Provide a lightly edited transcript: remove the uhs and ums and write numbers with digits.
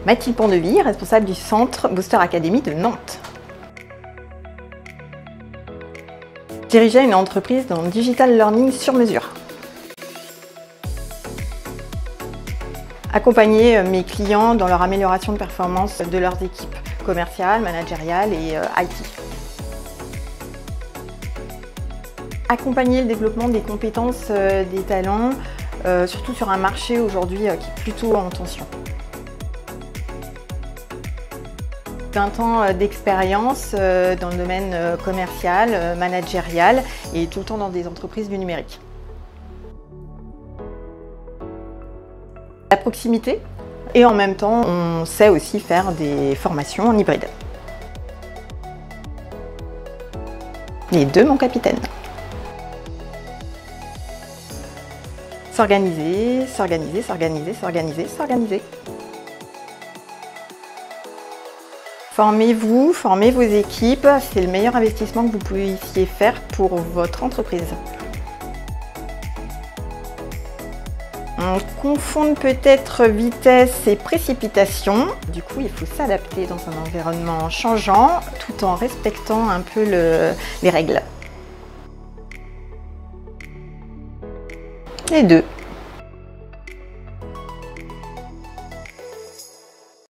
Mathilde Pondeville, responsable du centre Booster Academy de Nantes. Je dirigeais une entreprise dans le digital learning sur mesure. Accompagner mes clients dans leur amélioration de performance de leurs équipes commerciales, managériales et IT. Accompagner le développement des compétences des talents, surtout sur un marché aujourd'hui qui est plutôt en tension. 20 ans d'expérience dans le domaine commercial, managérial et tout le temps dans des entreprises du numérique. La proximité et en même temps on sait aussi faire des formations en hybride. Les deux, mon capitaine. S'organiser, s'organiser, s'organiser, s'organiser, s'organiser. Formez-vous, formez vos équipes, c'est le meilleur investissement que vous puissiez faire pour votre entreprise. On confond peut-être vitesse et précipitation. Du coup, il faut s'adapter dans un environnement changeant tout en respectant un peu les règles. Les deux.